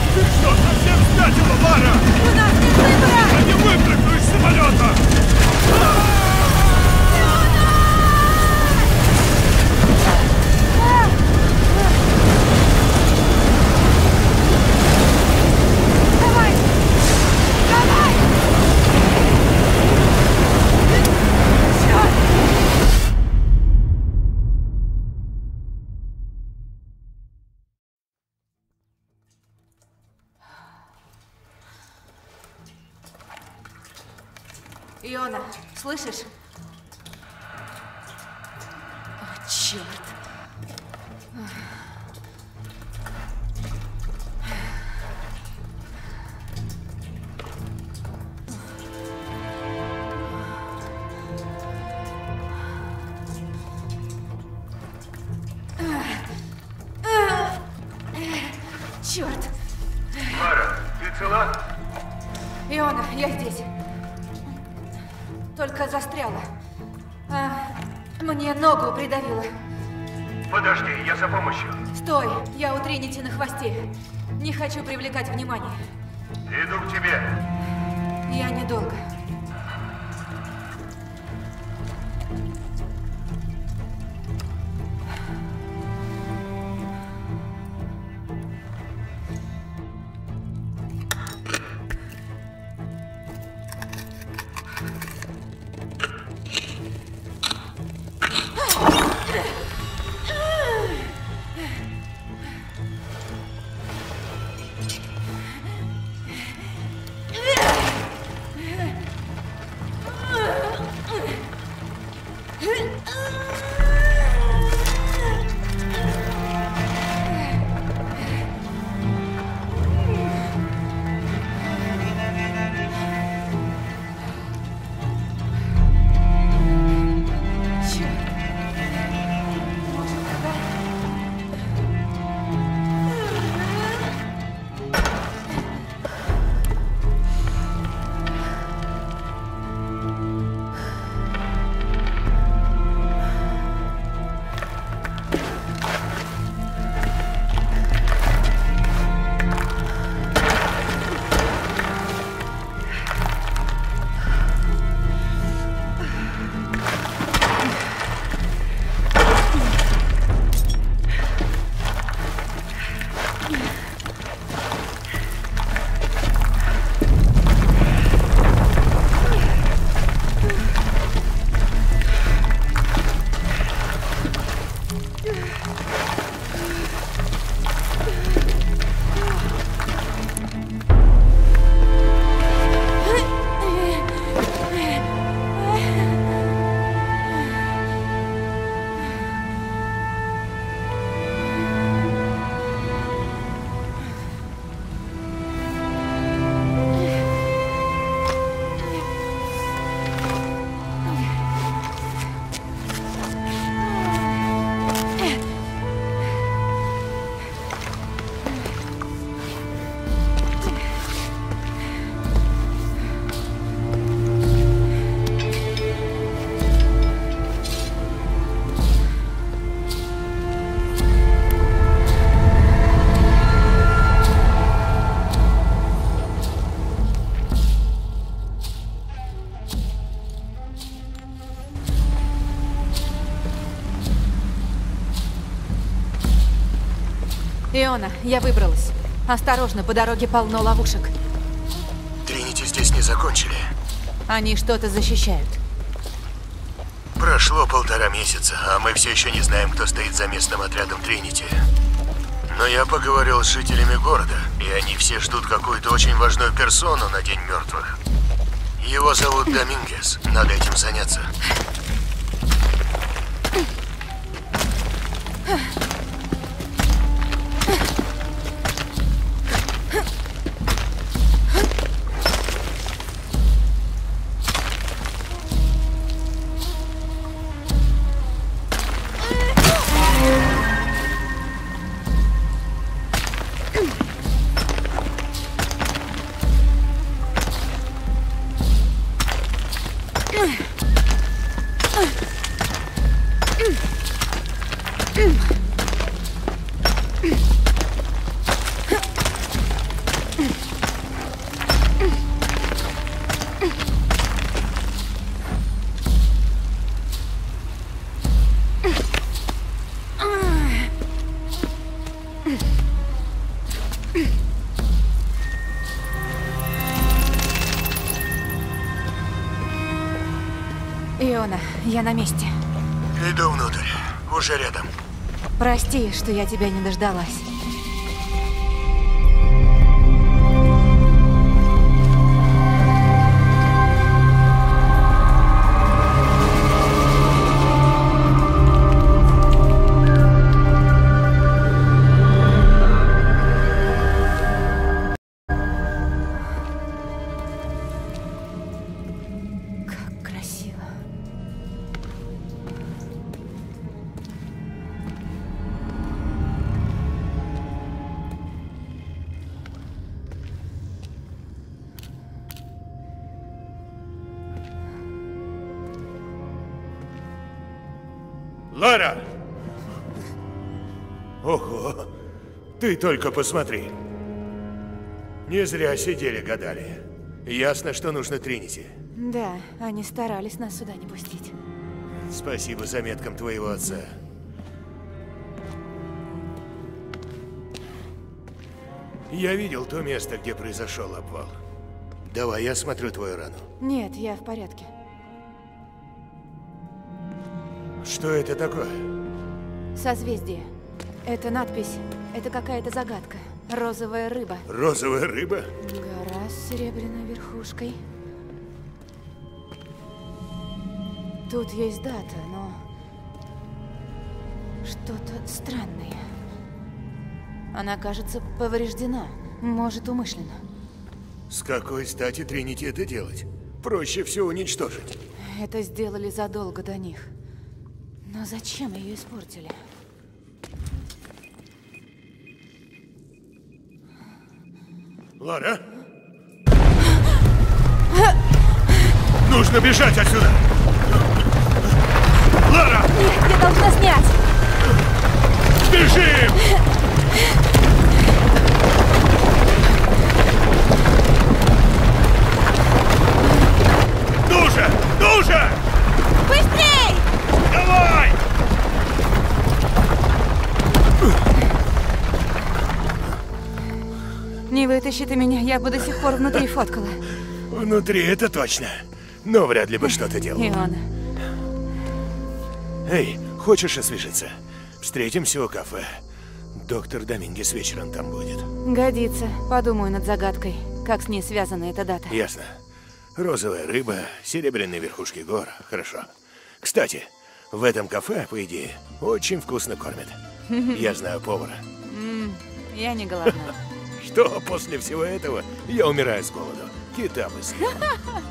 Ты что, совсем спятила, Лара? У нас нет выбора! Я не выпрыгну из самолета! Давай! Давай! Черт! Иона, слышишь? О, черт! Черт! Лара, ты цела? Иона, я здесь. Только застряла. Мне ногу придавило. Подожди, я за помощью. Стой, я у Тринити на хвосте. Не хочу привлекать внимание. Иду к тебе. Я недолго. Иона, я выбралась. Осторожно, по дороге полно ловушек. Тринити здесь не закончили. Они что-то защищают. Прошло 1,5 месяца, а мы все еще не знаем, кто стоит за местным отрядом Тринити. Но я поговорил с жителями города, и они все ждут какую-то очень важную персону на День мертвых. Его зовут Домингес. Надо этим заняться. Я на месте. Иду внутрь. Уже рядом. Прости, что я тебя не дождалась. Как красиво. Лара! Ого! Ты только посмотри. Не зря сидели, гадали. Ясно, что нужно Тринити. Да, они старались нас сюда не пустить. Спасибо заметкам твоего отца. Я видел то место, где произошел обвал. Давай, я осмотрю твою рану. Нет, я в порядке. Что это такое? Созвездие. Это надпись. Это какая-то загадка. Розовая рыба. Розовая рыба? Гора с серебряной верхушкой. Тут есть дата, но... что-то странное. Она, кажется, повреждена. Может, умышленно. С какой стати Тринити это делать? Проще все уничтожить. Это сделали задолго до них. Но зачем ее испортили? Лара? Нужно бежать отсюда! Лара! Нет, я должна снять! Бежим! Ну же! Ну же! Быстрей! Давай! Не вытащи ты меня, я бы до сих пор внутри фоткала. Внутри это точно. Но вряд ли бы что-то делал. И он. Эй, хочешь освежиться? Встретимся у кафе. Доктор Домингес вечером там будет. Годится. Подумаю над загадкой. Как с ней связана эта дата. Ясно. Розовая рыба, серебряные верхушки гор. Хорошо. Кстати, в этом кафе, по идее, очень вкусно кормят. Я знаю повара. Я не голодна. Что после всего этого я умираю с голоду? Кита бы съел.